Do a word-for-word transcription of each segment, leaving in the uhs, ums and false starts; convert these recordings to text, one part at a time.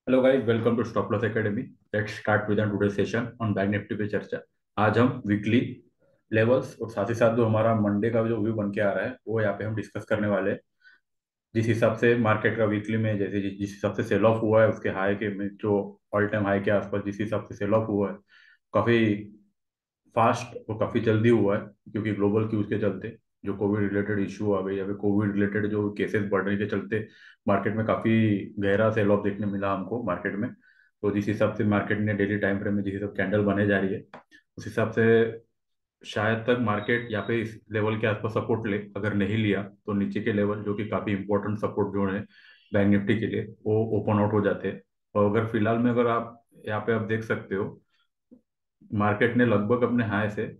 Hello guys, welcome to stop loss academy. Let's start with today session on Bank Nifty पे चर्चा। आज हम weekly levels और साथ ही साथ जो हमारा मंडे का जो व्यू बन के आ रहा है वो यहाँ पे हम डिस्कस करने वाले हैं। जिस हिसाब से मार्केट का वीकली में जैसे जि, जिस हिसाब से सेल ऑफ हुआ है उसके हाई के में जो ऑल टाइम हाई के आसपास जिस हिसाब से सेल ऑफ हुआ है, काफी फास्ट और काफी जल्दी हुआ है। क्योंकि ग्लोबल क्यूज के चलते जो कोविड रिलेटेड इशू आ गई या फिर कोविड रिलेटेड जो केसेस बढ़ने के चलते मार्केट में काफी गहरा सेल ऑफ देखने मिला हमको मार्केट में। तो जिस हिसाब से मार्केट ने डेली टाइम फ्रेम में जिस हिसाब कैंडल बने जा रही है उस हिसाब से शायद तक मार्केट या पे इस लेवल के आसपास सपोर्ट ले। अगर नहीं लिया तो नीचे के लेवल जो कि काफी इंपॉर्टेंट सपोर्ट जो है बैंक निफ्टी के लिए वो ओपन आउट हो जाते हैं। और अगर फिलहाल में अगर आप यहाँ पे आप देख सकते हो, मार्केट ने लगभग अपने हाई से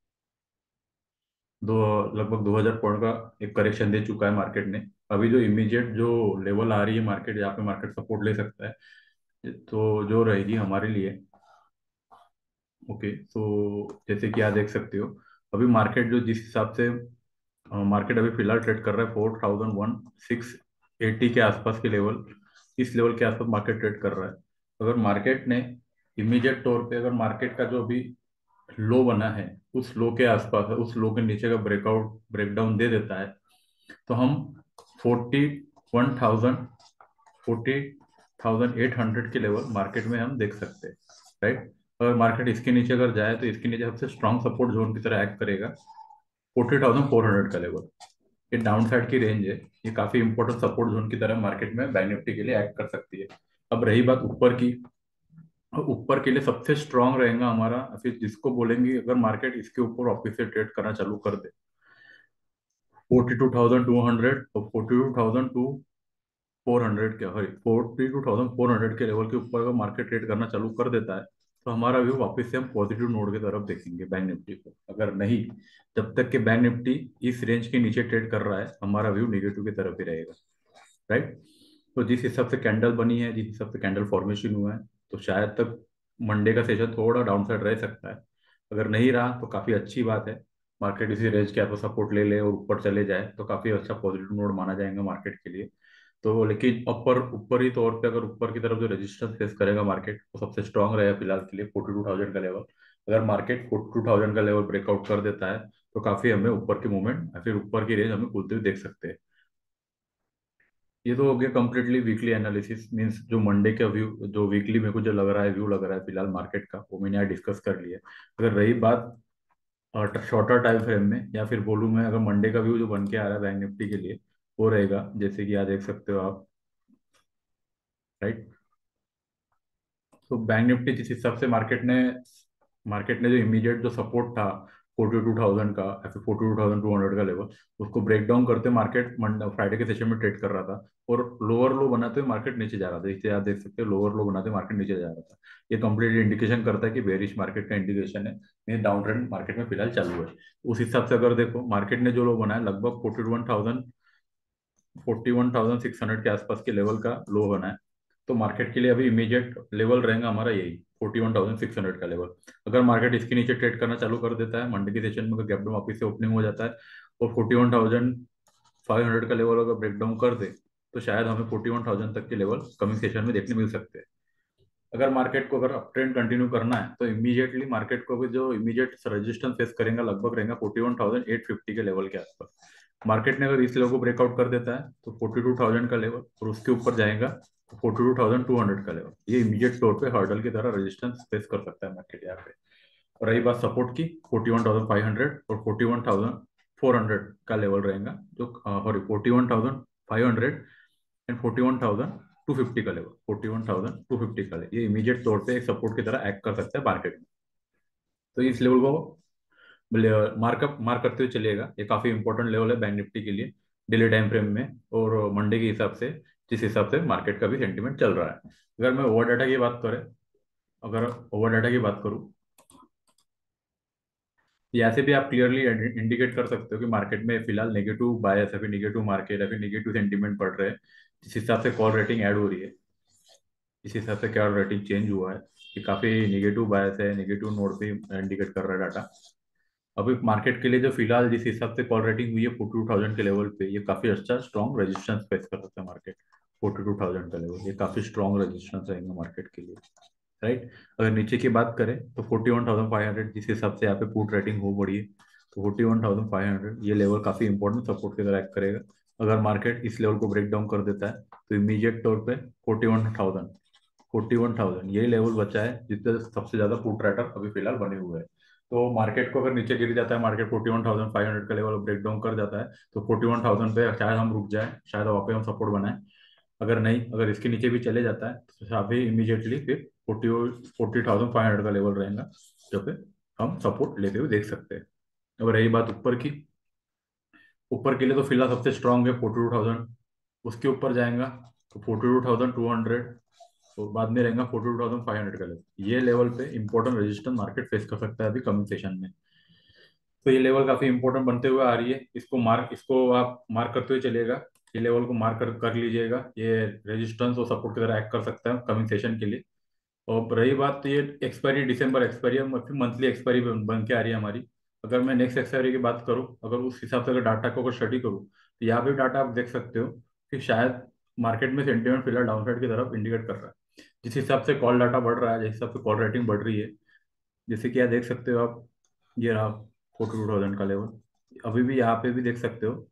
दो लगभग दो हज़ार पॉइंट का एक करेक्शन दे चुका है मार्केट ने। अभी जो इमीडिएट जो लेवल आ रही है मार्केट जहाँ पे मार्केट सपोर्ट ले सकता है तो जो रहेगी हमारे लिए। ओके, तो जैसे कि आप देख सकते हो अभी मार्केट जो जिस हिसाब से मार्केट अभी फिलहाल ट्रेड कर रहा है four thousand one six eighty के आसपास के लेवल, इस लेवल के आसपास मार्केट ट्रेड कर रहा है। अगर मार्केट ने इमीडिएट तौर पे अगर मार्केट का जो अभी लो बना है उस लो के आसपास है, उस लो के नीचे का ब्रेकआउट ब्रेकडाउन दे देता है तो हम forty one thousand, forty thousand eight hundred के लेवल मार्केट में हम देख सकते हैं। राइट, अगर मार्केट इसके नीचे अगर जाए तो इसके नीचे सबसे स्ट्रॉन्ग सपोर्ट जोन की तरह एक्ट करेगा फोर्टी थाउजेंड फोर हंड्रेड का लेवल। ये डाउन साइड की रेंज है, ये काफी इंपॉर्टेंट सपोर्ट जोन की तरह मार्केट में बैंक निफ्टी के लिए एक्ट कर सकती है। अब रही बात ऊपर की, ऊपर के लिए सबसे स्ट्रांग रहेगा हमारा फिर जिसको बोलेंगे अगर मार्केट इसके ऊपर वापस से ट्रेड करना चालू कर दे forty two thousand two hundred, और forty two thousand two four hundred के sorry forty two thousand four hundred के लेवल के ऊपर अगर मार्केट ट्रेड करना चालू कर देता है तो हमारा व्यू वापस से हम पॉजिटिव नोड की तरफ देखेंगे बैंक निफ्टी को। अगर नहीं, जब तक कि बैंक निफ्टी इस रेंज के नीचे ट्रेड कर रहा है हमारा व्यू निगेटिव की तरफ ही रहेगा। राइट, तो जिस हिसाब से कैंडल बनी है, जिस हिसाब से कैंडल फॉर्मेशन हुआ है, तो शायद तक मंडे का सेशन थोड़ा डाउन साइड रह सकता है। अगर नहीं रहा तो काफी अच्छी बात है, मार्केट इसी रेंज के आपको सपोर्ट ले ले और ऊपर चले जाए तो काफी अच्छा पॉजिटिव नोड माना जाएगा मार्केट के लिए। तो लेकिन ऊपर ऊपर ही तौर पे अगर ऊपर की तरफ जो रेजिस्टेंस फेस करेगा मार्केट वो सबसे स्ट्रांग रहेगा फिलहाल के लिए फोर्टी टू थाउजेंड का लेवल। अगर मार्केट फोर्टी टू थाउजेंड का लेवल ब्रेकआउट कर देता है तो काफी हमें ऊपर की मूवमेंट या फिर ऊपर की रेंज हमें खुलते हुए देख सकते हैं। ये तो हो गया कंप्लीटली वीकली एनालिसिस, मींस जो मंडे का व्यू जो वीकली मेरे को जो लग रहा है व्यू लग रहा है फिलहाल मार्केट का वो मैंने यहाँ डिस्कस कर लिया। अगर रही बात शॉर्टर टाइम फ्रेम में या फिर बोलूँ मैं अगर मंडे का व्यू जो बन के आ रहा है बैंक निफ्टी के लिए वो रहेगा जैसे कि यहाँ देख सकते हो आप। राइट, तो बैंक निफ्टी जिस हिसाब से मार्केट ने मार्केट ने जो इमीडिएट जो सपोर्ट था फोर्टी टू थाउजेंड का या फिर forty two thousand two hundred का लेवल, उसको ब्रेक डाउन करते मार्केट फ्राइडे के सेशन में ट्रेड कर रहा था और लोअर लो बनाते हुए मार्केट नीचे जा रहा था। इसे आप देख सकते हो लोअर लो बनाते मार्केट नीचे जा रहा था। ये कंप्लीटली इंडिकेशन करता है कि बेरिश मार्केट का इंडिकेशन है, ये डाउन ट्रेंड मार्केट में फिलहाल चालू है। उस हिसाब से अगर देखो मार्केट ने जो लो बनाया लगभग forty one thousand, forty one thousand six hundred के आसपास के लेवल का लो बना है। तो मार्केट के लिए अभी इमीडिएट लेवल रहेगा हमारा यही forty one thousand six hundred का लेवल। अगर मार्केट इसके नीचे ट्रेड करना चालू कर देता है मंडे के सेशन में, अगर गैप डाउन वापस से ओपनिंग हो जाता है और forty one thousand five hundred का लेवल अगर ब्रेक डाउन कर दे तो शायद हमें फोर्टी वन थाउजेंड तक के लेवल कमिंग सेशन में देखने मिल सकते हैं। अगर मार्केट को अगर अप ट्रेंड कंटिन्यू करना है तो इमीडिएटली मार्केट को भी जो इमीडिएट रेजिस्टेंस फेस करेगा लगभग रहेगा forty one thousand eight fifty के लेवल के आसपास। मार्केट ने अगर इस लेवल को ब्रेकआउट कर देता है तो फोर्टी टू थाउजेंड का लेवल और उसके ऊपर जाएगा तो forty two thousand two hundred का लेवल, ये इमीडिएट तौर पे हर्डल की तरह रेजिस्टेंस फेस कर सकता है मार्केट यहाँ पे। और रही बात सपोर्ट की, forty one thousand five hundred और forty one thousand four hundred का लेवल रहेगा जो sorry forty one thousand five hundred and forty one thousand two fifty का level, forty one thousand two fifty का लेवल ये immediate तौर पे एक सपोर्ट की तरह एक्ट कर सकता है मार्केट में। तो इस लेवल को मार्कअप मार्क करते हुए चलिएगा, ये काफी इंपॉर्टेंट लेवल है बैंक निफ्टी के लिए डेली टाइम फ्रेम में और मंडे के हिसाब से जिस हिसाब से मार्केट का भी सेंटीमेंट चल रहा है। अगर मैं ओवर डाटा की बात करें, अगर ओवर डाटा की बात करूं यहाँ से भी आप क्लियरली इंडिकेट कर सकते हो कि मार्केट में फिलहाल नेगेटिव बायस है, फिर नेगेटिव मार्केट है, फिर नेगेटिव सेंटीमेंट पड़ रहे हैं। जिस हिसाब से कॉल रेटिंग ऐड हो रही है इस हिसाब से क्या रेटिंग चेंज हुआ है कि काफी नेगेटिव बायस है, नेगेटिव नोड पे इंडिकेट कर रहा है डाटा। अभी मार्केट के लिए जो फिलहाल जिस हिसाब से कॉल रेटिंग हुई है फोर्टी टू थाउजेंड के लेवल पे ये काफी अच्छा स्ट्रॉन्ग रेजिस्टेंस फेस कर सकता है मार्केट फोर्टी टू थाउजेंड का लेवल, ये काफी स्ट्रॉन्ग रेजिस्टेंस रहेगा मार्केट के लिए, राइट। अगर नीचे की बात करें तो forty one thousand five hundred, जिस हिसाब से यहाँ पे पुट रेटिंग हो बढ़ी है, तो forty one thousand five hundred ये लेवल काफी इंपॉर्टेंट सपोर्ट की तरह एक्ट करेगा। अगर मार्केट इस लेवल को ब्रेक डाउन कर देता है तो इमीडिएट तौर पे forty one thousand forty one thousand ये लेवल बचा है जिससे सबसे ज्यादा पुट राइटर अभी फिलहाल बने हुए हैं। तो मार्केट को अगर नीचे गिर जाता है, market forty one thousand five hundred का लेवल ब्रेक डाउन कर जाता है, तो फोर्टी वन थाउजेंड पे शायद हम रुक जाए, शायद वहाँ पे हम सपोर्ट बनाए। अगर नहीं, अगर इसके नीचे भी चले जाता है तो अभी इमीडिएटली फिर forty forty thousand five hundred का लेवल रहेगा, जो पे हम सपोर्ट लेते हुए देख सकते हैं। अगर रही बात ऊपर की, ऊपर के लिए तो फिलहाल सबसे स्ट्रांग है फोर्टी टू थाउजेंड, उसके ऊपर जाएगा तो forty two thousand two hundred, तो बाद में रहेगा forty two thousand five hundred का लेवल। ये लेवल पे इंपॉर्टेंट रेजिस्टेंस मार्केट फेस कर सकता है अभी कमिंग सेशन में। तो ये लेवल काफी इंपॉर्टेंट बनते हुए आ रही है, इसको मार्क इसको आप मार्क करते हुए चलिएगा। ये लेवल को मार्क कर, कर लीजिएगा, ये रेजिस्टेंस और सपोर्ट की तरह एक्ट कर सकता है कमिंग सेशन के लिए। और रही बात, तो ये एक्सपायरी दिसंबर एक्सपायरी मंथली एक्सपायरी बन, बन के आ रही है हमारी। अगर मैं नेक्स्ट एक्सपायरी की बात करूं, अगर उस हिसाब से अगर डाटा को अगर स्टडी करूं, तो यहाँ पे डाटा आप देख सकते हो कि शायद मार्केट में सेंटीमेंट फिलहाल डाउनसाइड की तरफ इंडिकेट कर रहा है। जिस हिसाब से कॉल डाटा बढ़ रहा है, जिस हिसाब से कॉल रेटिंग बढ़ रही है, जैसे कि आप देख सकते हो आप, ये रहा फोर्टी टू थाउजेंड का लेवल। अभी भी यहाँ पे भी देख सकते हो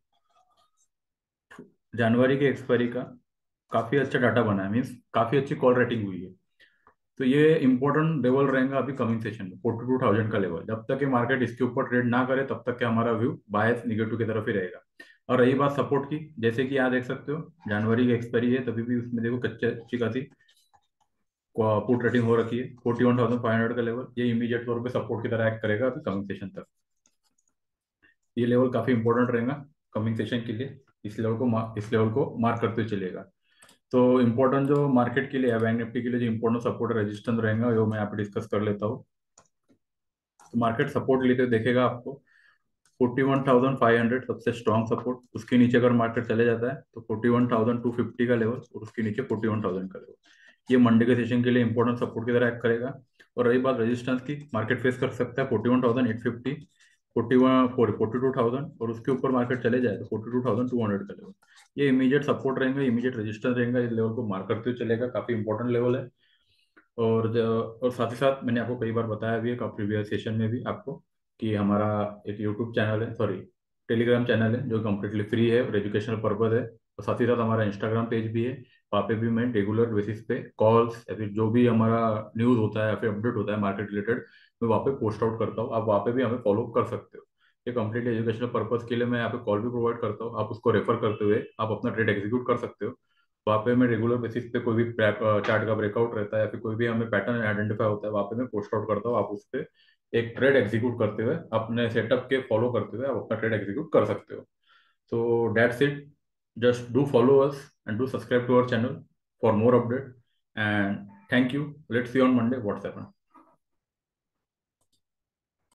जनवरी के एक्सपायरी का काफी अच्छा डाटा बना है, मीन्स काफी अच्छी कॉल रेटिंग हुई है। तो ये इंपॉर्टेंट लेवल रहेगा अभी कमिंग सेशन में, फोर्टी टू थाउजेंड का लेवल। जब तक ये मार्केट इसके ऊपर ट्रेड ना करे तब तक के हमारा व्यू बायस निगेटिव की तरफ ही रहेगा। और रही बात सपोर्ट की, जैसे कि यहाँ देख सकते हो जनवरी की एक्सपायरी है, तभी भी उसमें देखो कच्चे अच्छी खासी पुट रेटिंग हो रखी है। Forty one thousand five hundred का लेवल ये इमीडिएट तौर पे सपोर्ट की तरह एक्ट करेगा अभी कमिंग सेशन तक। ये लेवल काफी इंपॉर्टेंट रहेगा कमिंग सेशन के लिए, इस लेवल को मा- इस लेवल को मार्क करते चलेगा। तो इम्पोर्टेंट जो मार्केट के लिए है, बैंक निफ्टी के लिए जो इम्पोर्टेंट सपोर्ट रेजिस्टेंस रहेगा वो मैं यहाँ पे डिस्कस कर लेता हूँ। तो मार्केट सपोर्ट लेते हुए देखेगा आपको forty one thousand five hundred सबसे स्ट्रॉन्ग सपोर्ट, उसके नीचे अगर मार्केट चले जाता है तो forty one thousand two fifty का लेवल, और उसके नीचे फोर्टी वन थाउजेंड का लेवल। ये मंडे के सेशन के लिए इंपॉर्टेंट सपोर्ट की तरह एक्ट करेगा। और रही बात रेजिस्टेंस की, मार्केट फेस कर सकता है forty one thousand eight fifty, forty one forty two thousand, और उसके ऊपर मार्केट चले जाए तो forty two thousand two hundred का लेवल। ये इमीडिएट सपोर्ट रहेंगे, इमीडिएट रेजिस्टेंस रहेगा, इस लेवल को मार्क करते हुए चलेगा, काफी इंपॉर्टेंट लेवल है। और जो- और साथ ही साथ मैंने आपको कई बार बताया भी है प्रीवियस सेशन में भी आपको, कि हमारा एक यूट्यूब चैनल है, सॉरी टेलीग्राम चैनल है, जो कम्प्लीटली फ्री है और एजुकेशनल पर्पज है। और साथ ही साथ हमारा इंस्टाग्राम पेज भी है, वहाँ पे भी मैं रेगुलर बेसिस पे कॉल्स या फिर जो भी हमारा न्यूज़ होता है या फिर अपडेट होता है मार्केट रिलेटेड, मैं वहाँ पे पोस्ट आउट करता हूँ। आप वहाँ पे भी हमें फॉलो कर सकते हो। ये कम्प्लीट एजुकेशनल पर्पज के लिए मैं यहाँ पे कॉल भी प्रोवाइड करता हूँ, आप उसको रेफर करते हुए आप अपना ट्रेड एग्जीक्यूट कर सकते हो। वहाँ पे मैं रेगुलर बेसिस पे कोई भी चार्ट का ब्रेकआउट रहता है या फिर कोई भी हमें पैटर्न आइडेंटिफाई होता है, वहाँ पे मैं पोस्ट आउट करता हूँ। आप उस पर एक ट्रेड एग्जीक्यूट करते हुए अपने सेटअप के फॉलो करते हुए आप अपना ट्रेड एग्जीक्यूट कर सकते हो। So that's it. Just do follow us and do subscribe to our channel for more update. And thank you. Let's see you on Monday. What's happened.